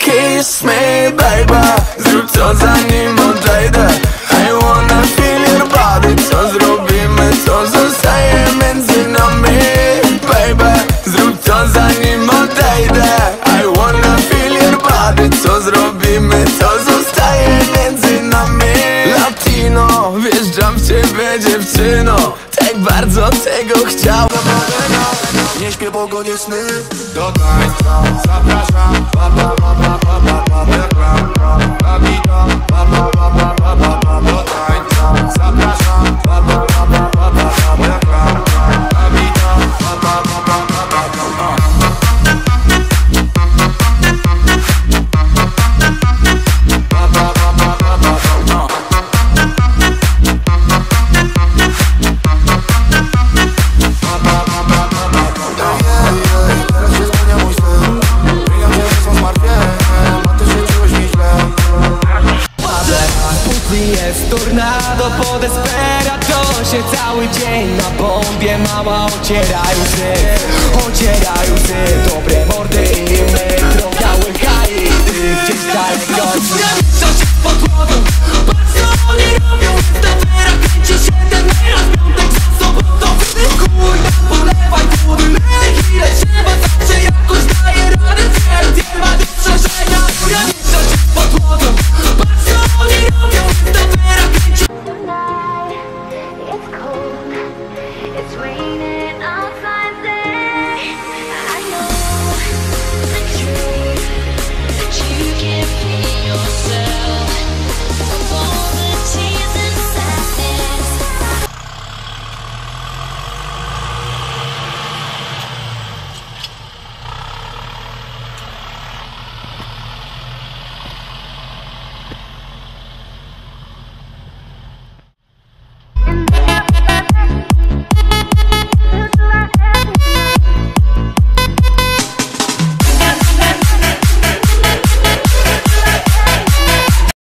kiss me, baby. Zrób to zanim odejdę. I wanna feel your body. Co zrobimy, co zostaje między nami, baby. Zrób to zanim odejdę. I wanna feel your body. Co zrobimy, co zostaje między nami. Latino, wjeżdżam w ciebie, dziewczyno. Tak bardzo tego chciałem. Nie śpię, bo gonię sny. Do tańca zapraszam. Ba, ba, ba, ba, ba, ba, ba, ba, jak ram, ram. Babita, ba, ba, ba, ba, ba, ba, ba. Do tańca zapraszam. Ba, ba, ba, ba, ba, ba, ba, jak ram, ram. Babita, ba, ba, ba, ba, ba, ba, ba. Ba, ba, ba, ba, ba, ba, ba. Jest tornado po Desperado się cały dzień na bombie, mama ociera łzy, ociera